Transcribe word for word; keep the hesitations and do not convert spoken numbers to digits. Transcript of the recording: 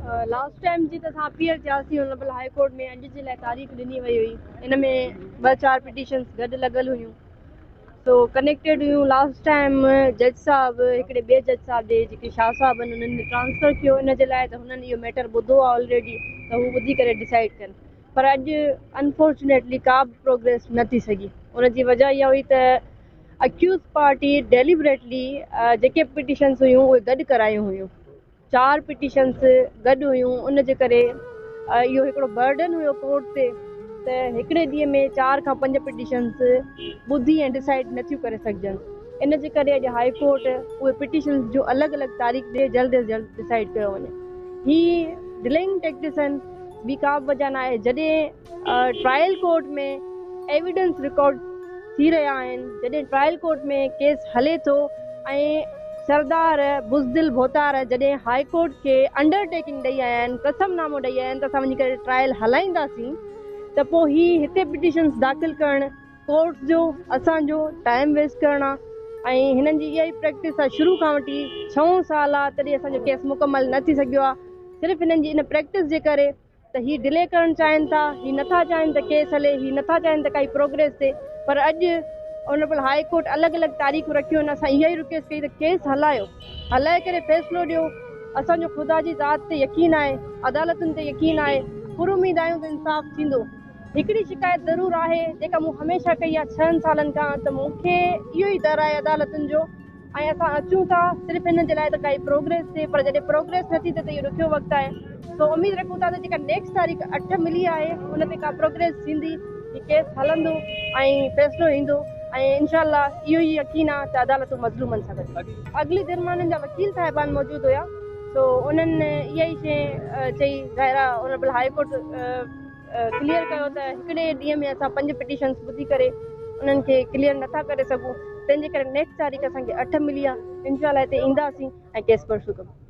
Last time जी त असां appeal थियासीं ऑनरेबल हाई कोर्ट में, अॼु जे लाइ तारीख़ ॾिनी वई हुई। इन में ॿ चारि पिटीशन्स गॾु लॻल हुयूं, सो कनेक्टेड हुयूं। लास्ट टाइम जज साहब हिकिड़े ॿिए जज साहब ॾे जेके शाह साहब आहिनि उन्हनि ट्रांसफ़र कयो इन जे लाइ, त हुननि इहो मैटर ॿुधो आहे ऑलरेडी, त हू ॿुधी करे डिसाइड कनि। पर अॼु अनफॉर्चुनेटली का बि प्रोग्रेस न थी सघी। उनजी वजह इहा हुई त अक्यूज़ पार्टी डेलिबरेटली जेके पिटीशन्स हुयूं उहे गॾु करायूं हुयूं। चारि पिटीशन्स गॾु हुयूं, उन जे करे इहो हिकिड़ो बर्डन हुयो कोर्ट ते त हिकिड़े ॾींहं में चारि खां पंज पिटीशन्स ॿुधी ऐं डिसाइड नथियूं करे सघजनि। इन जे करे अॼु हाई कोर्ट उहे पिटीशन्स जो अलॻि अलॻि तारीख़ ॾे, जल्द अज़ जल्द डिसाइड कयो वञे। ही डिलेइंग टैक्टिस आहिनि, ॿी का बि वजह न आहे। जॾहिं ट्रायल कोर्ट में एविडेंस रिकॉर्ड थी रहिया आहिनि, जॾहिं ट्रायल कोर्ट में केस हले थो ऐं सरदार बुज़दिल भोतार जॾहिं हाई कोर्ट खे अंडरटेकिंग ॾेई आया आहिनि, कसमनामो ॾेई आया आहिनि त असां वञी करे ट्रायल हलाईंदासीं, त पोइ ही हिते पिटीशन्स दाख़िल करणु कोर्ट जो असांजो टाइम वेस्ट करणु आहे। ऐं हिननि जी इहा ई प्रैक्टिस आहे शुरू खां वठी, छहों साल आहे तॾहिं असांजो केस मुकमल न थी सघियो आहे। सिर्फ़ु हिननि जी इन प्रैक्टिस जे करे त ही डिले करणु चाहिनि था, ही नथा चाहिनि त केस हले, ही नथा चाहिनि त काई प्रोग्रेस थिए। पर अॼु ऑनरेबल हाई कोर्ट अलॻि अलॻि तारीख़ूं रखियूं आहिनि। असां इहा ई रिक्वेस्ट कई त केस हलायो, हलाए करे फ़ैसिलो ॾियो। असांजो ख़ुदा जी ज़ात ते यकीन आहे, अदालतुनि ते यकीन आहे, पुर उमीद आहियूं त इंसाफ़ थींदो। हिकिड़ी शिकायत ज़रूरु आहे जेका मूं हमेशह कई आहे छहनि सालनि खां, त मूंखे इहो ई डर आहे अदालतुनि जो। ऐं असां अचूं था सिर्फ़ु हिन जे लाइ त काई प्रोग्रेस थिए, पर जॾहिं प्रोग्रेस नथी थिए त इहो ॾुखियो वक़्तु आहे। सो उमेदु रखूं था त जेका नेक्स्ट तारीख़ अठ मिली आहे उन ते का प्रोग्रेस थींदी, ही केस हलंदो ऐं फ़ैसिलो ईंदो। ऐं इनशाला इहो ई यकीन आहे त अदालतूं मज़लूमनि सां गॾु। अगली धर्माननि जा वकील साहिबान मौजूदु हुया, सो उन्हनि इहा ई शइ चई, ज़ाहिर आहे ऑनरेबल हाई कोर्ट क्लियर कयो त हिकिड़े ॾींहं में असां पंज पिटीशन्स ॿुधी करे उन्हनि खे क्लियर नथा करे सघूं। तंहिंजे करे नेक्स्ट तारीख़ असांखे अठ मिली आहे, इनशाला हिते ईंदासीं ऐं केस परसूं कबो।